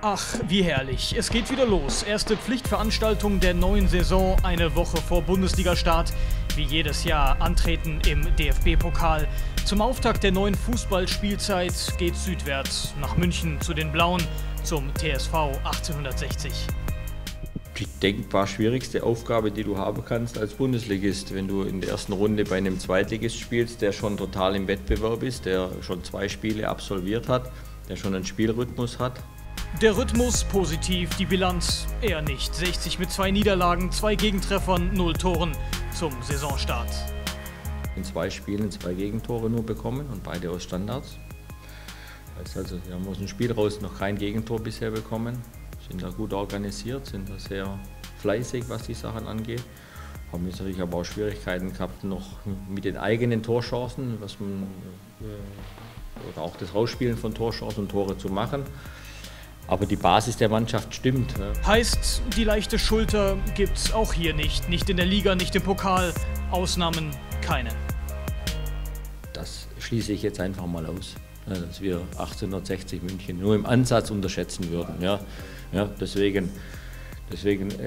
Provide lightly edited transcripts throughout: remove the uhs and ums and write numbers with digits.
Ach, wie herrlich. Es geht wieder los. Erste Pflichtveranstaltung der neuen Saison, eine Woche vor Bundesliga-Start. Wie jedes Jahr antreten im DFB-Pokal. Zum Auftakt der neuen Fußballspielzeit geht südwärts nach München zu den Blauen, zum TSV 1860. Die denkbar schwierigste Aufgabe, die du haben kannst als Bundesligist, wenn du in der ersten Runde bei einem Zweitligist spielst, der schon total im Wettbewerb ist, der schon 2 Spiele absolviert hat, der schon einen Spielrhythmus hat. Der Rhythmus positiv, die Bilanz eher nicht. 60 mit 2 Niederlagen, 2 Gegentreffern, 0 Toren zum Saisonstart. In 2 Spielen 2 Gegentore nur bekommen und beide aus Standards. Das heißt also, wir haben aus dem Spiel raus noch kein Gegentor bisher bekommen. Sind da gut organisiert, sind da sehr fleißig, was die Sachen angeht. Haben jetzt natürlich aber auch Schwierigkeiten gehabt noch mit den eigenen Torchancen, oder auch das Rausspielen von Torchancen und Tore zu machen. Aber die Basis der Mannschaft stimmt. Heißt, die leichte Schulter gibt's auch hier nicht. Nicht in der Liga, nicht im Pokal. Ausnahmen keine. Das schließe ich jetzt einfach mal aus, dass wir 1860 München nur im Ansatz unterschätzen würden. Deswegen ich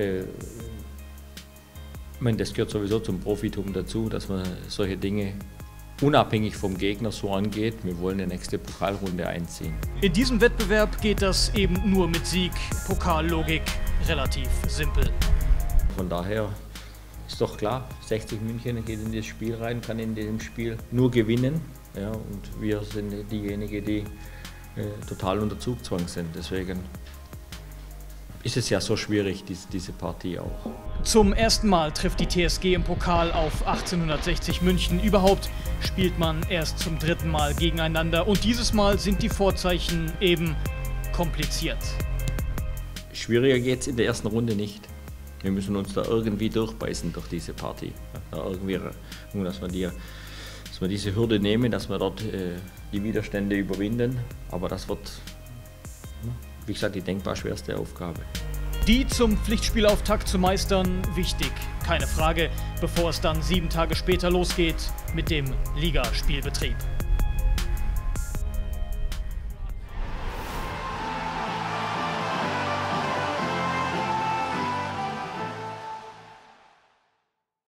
meine, das gehört sowieso zum Profitum dazu, dass man solche Dinge unabhängig vom Gegner so angeht. Wir wollen die nächste Pokalrunde einziehen. In diesem Wettbewerb geht das eben nur mit Sieg. Pokallogik relativ simpel. Von daher ist doch klar, 60 München geht in das Spiel rein, kann in diesem Spiel nur gewinnen. Ja, und wir sind diejenigen, die total unter Zugzwang sind. Deswegen ist es ja so schwierig, diese Partie auch. Zum ersten Mal trifft die TSG im Pokal auf 1860 München. Überhaupt spielt man erst zum 3. Mal gegeneinander. Und dieses Mal sind die Vorzeichen eben kompliziert. Schwieriger geht es in der ersten Runde nicht. Wir müssen uns da irgendwie durchbeißen durch diese Partie. Da irgendwie, dass wir diese Hürde nehmen, dass wir dort die Widerstände überwinden. Aber das wird, wie gesagt, die denkbar schwerste Aufgabe. Die zum Pflichtspielauftakt zu meistern, wichtig, keine Frage, bevor es dann 7 Tage später losgeht mit dem Ligaspielbetrieb.